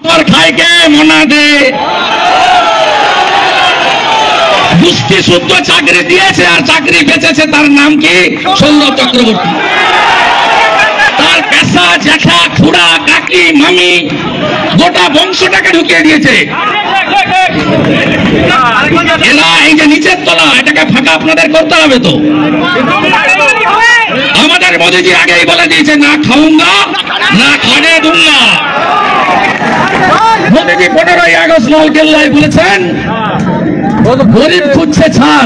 খাইকে মনা দে দুষ্টি শুদ্ধ চাকরি দিয়েছে আর চাকরি বেঁচেছে, তার নাম কি? সৌরভ চক্রবর্তী। তার পেশা জ্যাঠা খুড়া কাকি মামি গোটা বংশটাকে ঢুকিয়ে দিয়েছে। এরা এই যে নিচের তলা, এটাকে ফাঁকা আপনাদের করতে হবে। তো আমাদের মোদীজি আগেই বলে দিয়েছে, না খাউঙ্গা না খানে দুঙ্গা। মোদীজি 15ই আগস্ট লাল কেল্লায় বলেছেন গরিব খুঁজছে ছাদ,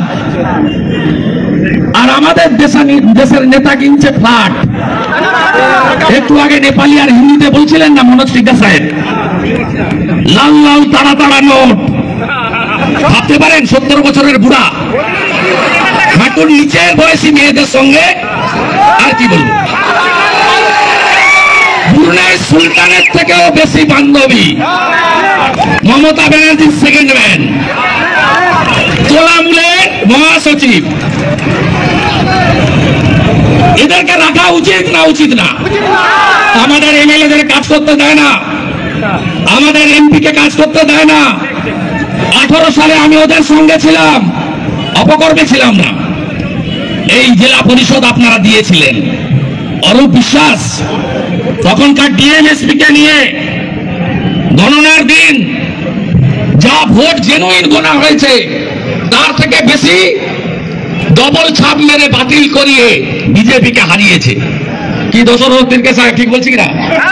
আর আমাদের দেশের নেতা কিনছে ফ্ল্যাট। একটু আগে নেপালি আর হিন্দিতে বলছিলেন না মনোজ টিকা সাহেব, লাল লাল তাড়া তাড়া নোট। ভাবতে পারেন 70 বছরের বুড়া হাঁটুর নিচের বয়সী মেয়েদের সঙ্গে আর কি বলবো, ব্রুনাই সুলতানের থেকেও বেশি বান্ধবী মমতা ব্যানার্জির সেকেন্ড ম্যান, তোলামূলের মহাসচিব। এদেরকে রাখা উচিত না উচিত না? আমাদের এমএলএদের কাজ করতে দেয় না, আমাদের এমপিকে কাজ করতে দেয় না। 18 সালে আমি ওদের সঙ্গে ছিলাম, অপকর্মে ছিলাম না। এই জেলা পরিষদ আপনারা দিয়েছিলেন। অরূপ বিশ্বাস তখনকার ডিএমএসপি কে নিয়ে গণনার দিন যা ভোট জেনুইন গোনা হয়েছে তার থেকে বেশি ডবল ছাপ মেরে বাতিল করিয়ে বিজেপিকে হারিয়েছে। কি দশরথ তিরকে সাহেব ঠিক বলছি কিনা?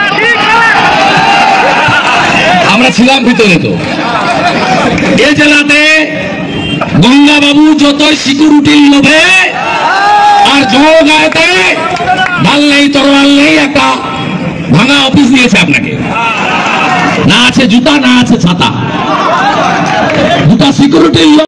আমরা ছিলাম ভিতরে। তো এ জেলাতে গঙ্গাবাবু যতই সিকিউরিটির লোভে আর জগায়তে ঢাল নেই তরোয়াল নেই, একটা ভাঙা অফিস দিয়েছে আপনাকে। না আছে জুতা, না আছে ছাতা, দুটা সিকিউরিটির